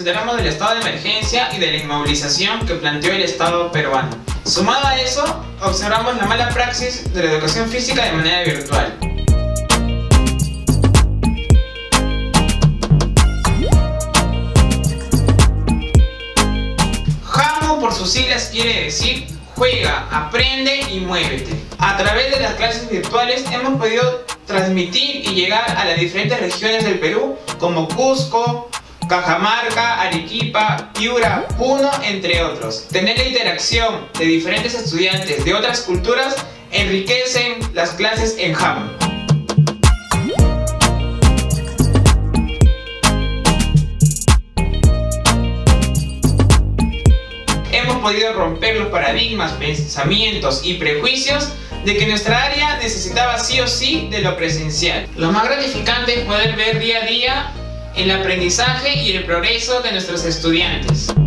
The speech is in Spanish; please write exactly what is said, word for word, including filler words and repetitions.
enteramos del estado de emergencia y de la inmovilización que planteó el Estado peruano. Sumado a eso, observamos la mala praxis de la educación física de manera virtual. JAMU, por sus siglas, quiere decir juega, aprende y muévete. A través de las clases virtuales hemos podido transmitir y llegar a las diferentes regiones del Perú como Cusco, Cajamarca, Arequipa, Piura, Puno, entre otros. Tener la interacción de diferentes estudiantes de otras culturas enriquecen las clases en JAMU. Hemos podido romper los paradigmas, pensamientos y prejuicios de que nuestra área necesitaba sí o sí de lo presencial. Lo más gratificante es poder ver día a día el aprendizaje y el progreso de nuestros estudiantes.